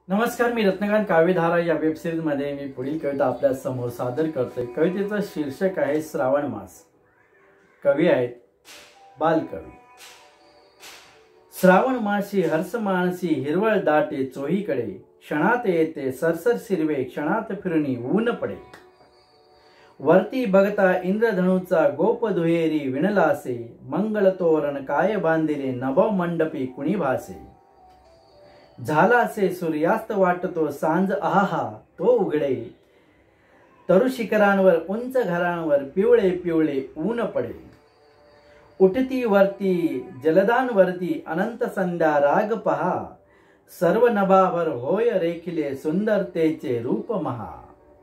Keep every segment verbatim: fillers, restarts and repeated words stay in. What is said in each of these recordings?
नमस्कार, मी रत्नकांत काव्यधारा या web series मध्ये मी पुढील कविता आपल्या समोर सादर करतोय। कवितेचं शीर्षक आहे श्रावण मास। कवी आहेत बालकवी। श्रावण मासी हर्ष मानसी हिरवळ दाटे चोहीकडे, क्षणात येते सरसर शिरवे क्षणात फिरुनी ऊन पडे। वरती बघता इंद्रधनुचा गोप दुहेरी विणलासे, मंगल तोरण काय बांधिले नभव मंडपी कुणी भासे। झाला से सूर्यास्त वाटतो सांज आहा तो उघडे, तरु शिखरांवर उंच घरांवर पिवळे पिवळे ऊन पडे। उठती वरती जलदांवरती अनंत संध्या राग पहा, सर्व नभाभर होय रेखिले सुंदरतेचे रूप महा।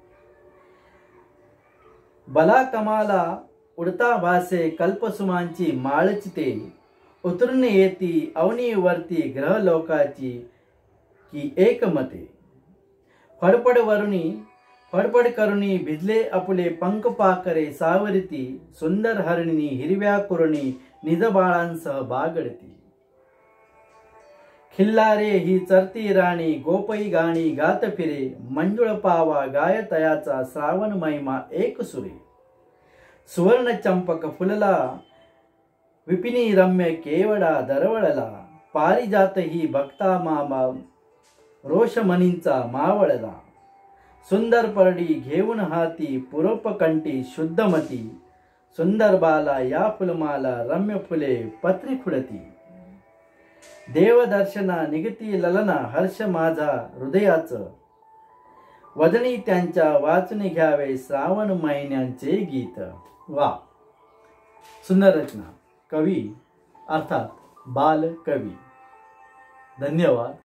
बला कमाला उडता भासे कल्पसुमांची माळचिते, उतरून येती अवनीवरती ग्रहलोकाची की एकमते। फडफड वरुणी फडफड करुणी भिजले आपुले पंख पाखरे सावरती, सुंदर हरिणी हिरव्या कुरणी निज बाळांसह बागडती। खिल्लारे ही चरती राणी गोपई गाणी गात फिरे, मंजुळ पावा गाय तयाचा श्रावण महिमा एक सुरे। सुवर्ण चंपक फुलला विपिनी रम्य केवडा दरवळला, पारिजात ही भक्ता मामा रोषमणींचा मावळला। सुंदर परडी घेऊन हाती पुरोपकंठी शुद्धमती, सुंदर बाला या फुलमाला रम्य फुले पत्री खुडती। देवदर्शना निगती ललना हर्ष माझा हृदयाचं, वदनी त्यांच्या वाचून घ्यावे श्रावण महिन्यांचे गीत। वा, सुंदर रचना। कवी अर्थात बाल कवी। धन्यवाद।